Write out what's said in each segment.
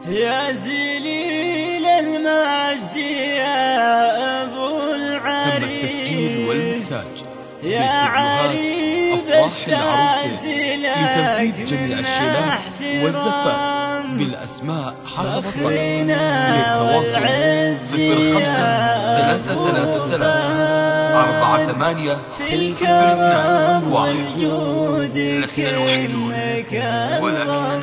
يا زليل المجد يا أبو تم التسجيل والمكساج يا عريب الساس لتنفيذ جميع الشيلات والزفات بالأسماء حسب الطلب. للتواصل 0533 48 والجود نحن الوحيدون ولكن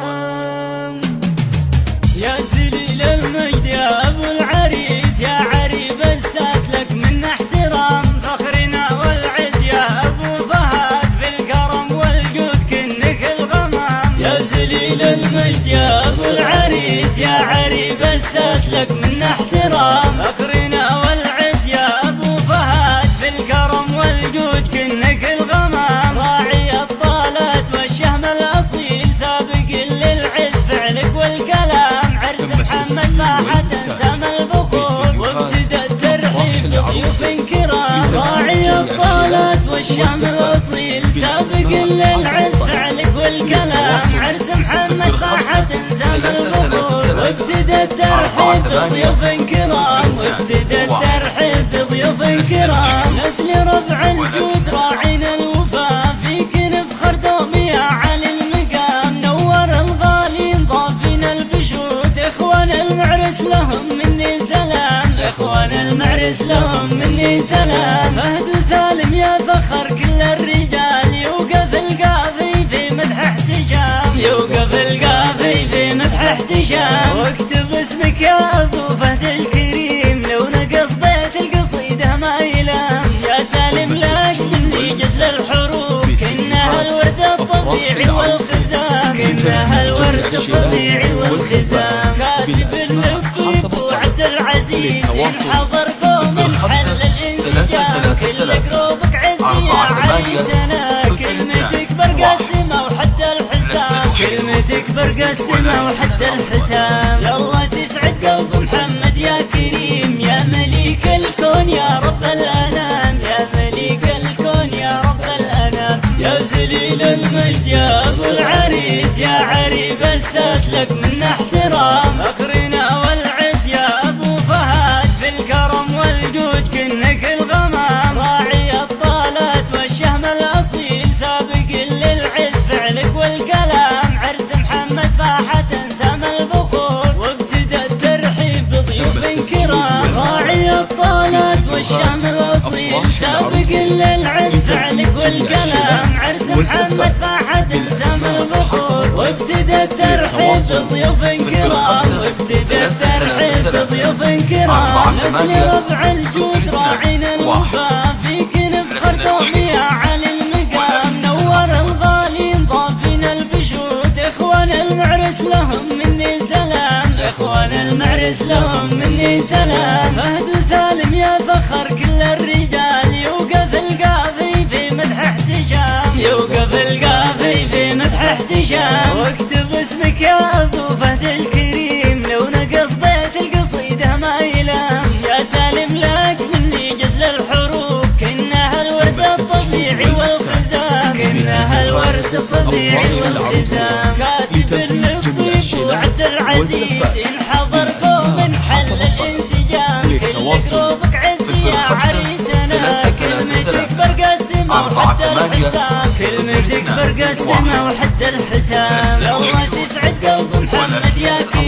يا زليل المجد يا أبو العريس يا عريب الساس لك منا احترام فخرنا والعز يا أبو فهد في الكرم والجود كنك الغمام. يا زليل المجد يا أبو العريس يا عريب الساس لك منا احترام فخرنا والعز يا أبو فهد في الكرم والجود كنك الغمام. راعي الطالات والشهم الأصيل سابق للعز فعلك والكلام. محمد فاحة سام البخور وابتدى الترحيب بضيوف كرام. راعي الطالات والشام الاصيل سابق للعز فعلك والكلام. عرس محمد فاحة سام البخور وابتدى الترحيب بضيوف كرام. وابتدى الترحيب بضيوف كرام. نسل ربع الجود راعينا الوفا فيك نفخر دوم يا علي المقام. نور الغالين ضافين البشوت اخوان المعرس لهم مني سلام. اخوان المعرس لهم مني سلام. فهد سالم يا فخر كل الرجال يوقف القافي في مدح احتشام. يوقف القافي في مدح احتشام. واكتب اسمك يا ابو فهد الكريم لو نقص بيت القصيده ما يلام. يا سالم لك مني جزل الحروف كأنها الورد الطبيعي والخزام. كأنها الورد الطبيعي والخزام. كاسب للطيب وعد العزيز ينحضر قوم الحل الانسجام. كل قلوبك عزي يا عريسنا كلمتك برق السما وحتى الحسام. كلمتك برق السما وحتى الحسام. يلا تسعد قلب محمد يا كريم يا مليك الكون يا رب الأنام. يا مليك الكون يا رب الأنام. يا زليل المجد يا أبو العريس يا عريب الساس لك منا احترام فخرنا والعز يا أبو فهد في الكرم والجود كنك الغمام. راعي الطالات والشهم الأصيل سابق للعز فعلك والكلام. عرس محمد فاحة سام البخور وابتدى الترحيب بضيوف كرام. راعي الطالات والشهم الأصيل سابق للعز فعلك والكلام. عرس محمد فاحة سام البخور وابتدى الترحيب بضيوف كرام. وابتدى الترحيب بضيوف كرام. نسل ربع الجود راعينا الوفا فيك نفخر دوم يا علي المقام. نور الغالين ضافين البشوت اخوان المعرس لهم مني سلام. اخوان المعرس لهم مني سلام. فهد سالم يا فخر كل الرجال يوقف القافي في مدح احتشام. يوقف القافي في مدح احتشام. واكتب اسمك يا ابو فهد الكريم لو نقص بيت القصيده ما يلام. يا سالم لك مني جزل الحروف كأنها الورد الطبيعي والخزام. كأنها الورد الطبيعي والخزام. كاسب للطيب وعد العزيز ينحضر قوم حل الانسجام. كل قلوبك عزي يا عريسنا كلمتك برق السما وحتى الحسام. كلمتك برق السما وحتى الحسام. يلا تسعد قلب محمد يا كريم